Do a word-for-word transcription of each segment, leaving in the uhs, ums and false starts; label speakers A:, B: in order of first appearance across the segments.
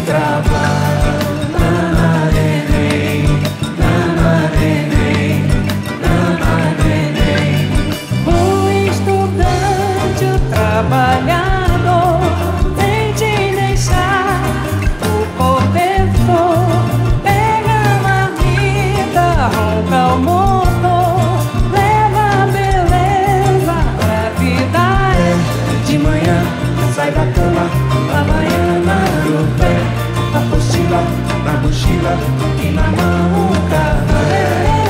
A: trabalho. Nananeném, nananeném, nananeném.
B: O estudante, o trabalhador, tem de deixar o cobertor, pega a marmita, ronca o motor, leva a beleza pra vida.
A: De manhã sai da cama, Havaiana no pé, apostila na mochila e na mão o café.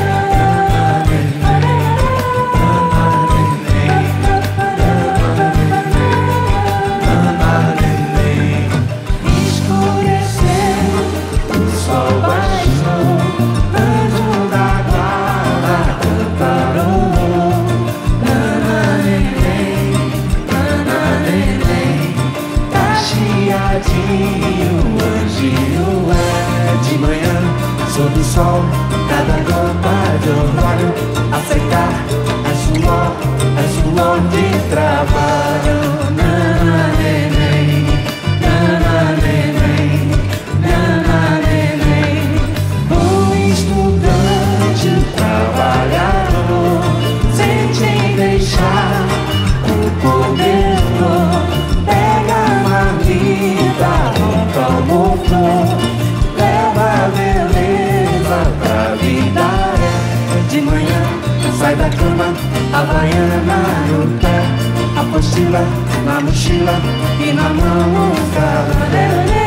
B: Escureceu, o sol baixou,
A: Anjo da guarda cantarolou. Nananeném, nananeném, tá chiadinho, o anjinho é. De manhã, sob o sol, cada gota de orvalho a secar é suor, é suor de trabalho. Nananeném, nananeném, nananeném. O estudante, o trabalhador, sente em deixar o cobertor, pega a marmita, ronca o motor, leva a beleza pra vida. De manhã sai da cama, Havaiana no pé, apostila na mochila e na mão o café.